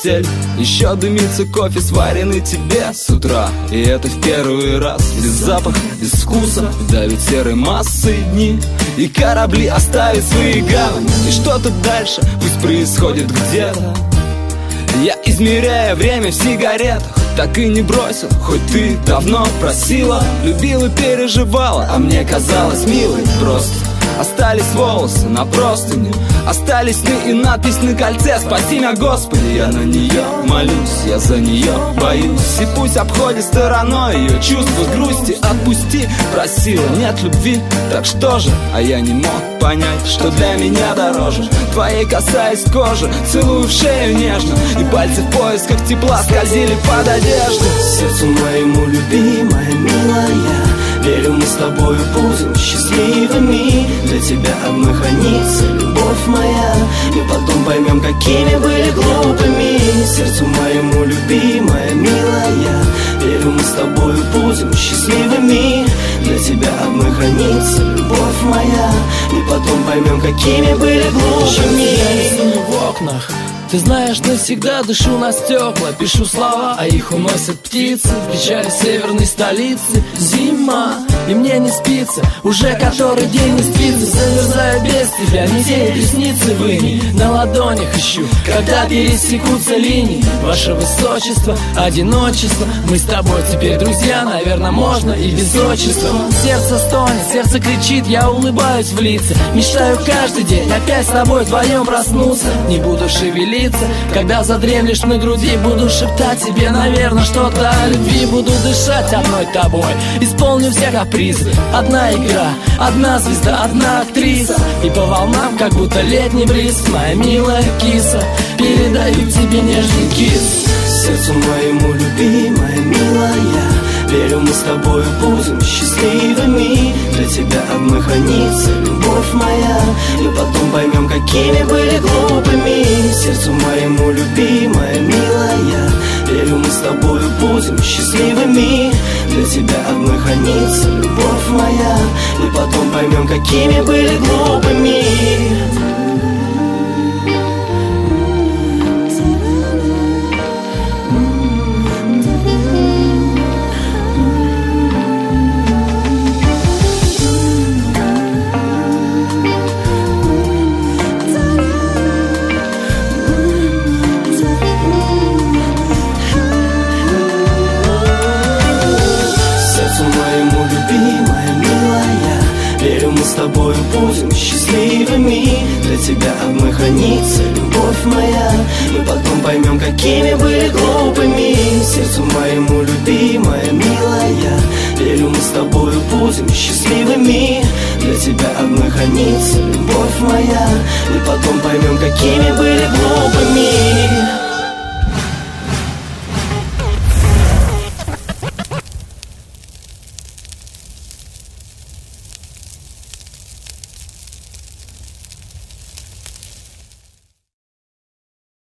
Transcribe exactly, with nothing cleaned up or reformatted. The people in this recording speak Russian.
постель. Еще дымится кофе, сваренный тебе с утра. И это в первый раз. Без запаха, без вкуса давит серой массой дни. И корабли оставят свои гавани. И что-то дальше пусть происходит где-то. Я измеряю время в сигаретах. Так и не бросил, хоть ты давно просила. Любила, переживала, а мне казалось милой. Просто остались волосы на простыне, остались сны и надпись на кольце. Спаси меня, Господи, я на нее молюсь, я за нее боюсь. И пусть обходит стороной ее чувства грусти. Отпусти, просила, нет любви, так что же? А я не мог понять, что для меня дороже. Твоей касаясь кожи, целую в шею нежно. И пальцы в поисках тепла скользили под одежду. Сердцу моему любимая, милая, верю, мы с тобою будем счастливыми. Для тебя одной хранится любовь моя. Мы потом поймем, какими были глупыми. Сердцу моему любимая, милая, верю, мы с тобою будем счастливыми. Для тебя одной хранится любовь моя. Мы потом поймем, какими были глупыми. В окнах, ты знаешь, навсегда дышу на стекла. Пишу слова, а их уносят птицы. В печали северной столицы зима, и мне не спится. Уже который день не спится. Замерзаю без тебя, метеет ресницы выни. На ладонях ищу, когда пересекутся линии. Ваше высочество, одиночество. Мы с тобой теперь друзья, наверное, можно и без отчества. Сердце стонет, сердце кричит, я улыбаюсь в лица. Мечтаю каждый день опять с тобой вдвоем проснуться. Не буду шевелиться, когда задремлешь на груди. Буду шептать тебе, наверное, что-то о любви. Буду дышать одной тобой, исполню все капризы. Одна игра, одна звезда, одна актриса. И по волнам, как будто летний бриз. Моя милая киса, передаю тебе нежный кис. Сердцу моему любимая, милая, верю, мы с тобою будем счастливыми. Для тебя одной хранится любовь моя. Мы потом поймем, какими были глупыми. Сердцу моему любимая, милая, верю, мы с тобою будем счастливыми. Для тебя одной хранится любовь моя. Мы потом поймем, какими были глупыми. С тобою будем счастливыми. Для тебя одной хранится любовь моя. Мы потом поймем, какими были глупыми. Сердцу моему любимая, милая, верю, мы с тобою будем счастливыми. Для тебя одной хранится любовь моя. Мы потом поймем, какими были глупыми.